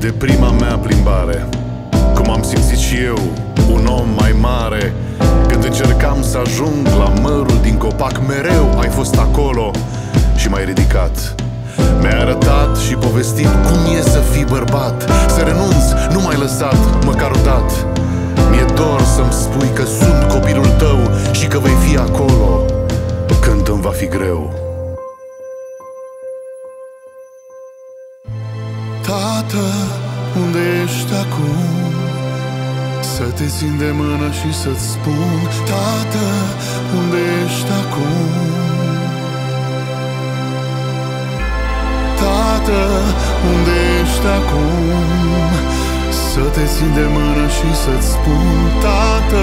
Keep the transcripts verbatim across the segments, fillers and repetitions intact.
de prima mea plimbare, cum am simțit și eu, un om mai mare. Când încercam să ajung la mărul din copac, mereu ai fost acolo și m-ai ridicat. Mi-ai arătat și povestit cum e să fii bărbat, să renunți, nu m-ai lăsat măcar o dată. Mi-e dor să-mi spui că sunt copilul tău și că vei fi acolo când îmi va fi greu. Tată, unde ești acum? Să te țin de mână și să-ți spun: Tată, unde ești acum? Tată, unde ești acum? Să te țin de mână și să-ți spun: Tată.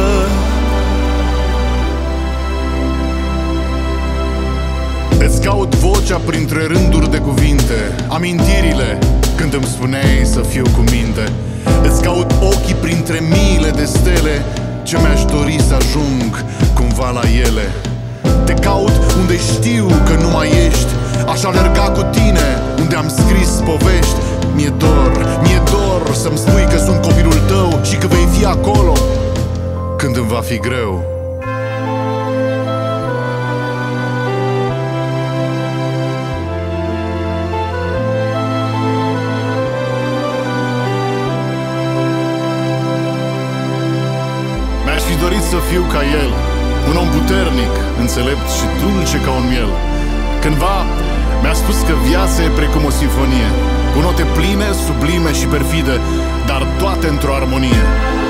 Îți caut vocea printre rânduri de cuvinte, amintirile când îmi spuneai să fiu cu minte. Îți caut ochii printre miile de stele, ce mi-aș dori să ajung cumva la ele. Te caut unde știu că nu mai ești, aș alerga cu tine unde am scris povești. Mi-e dor, mi-e dor să-mi spui că sunt copilul tău și că vei fi acolo când îmi va fi greu. Mi-aș fi dorit să fiu ca el, un om puternic, înțelept și dulce ca un miel. Cândva mi-a spus că viața e precum o simfonie, cu note pline, sublime și perfide, dar toate într-o armonie.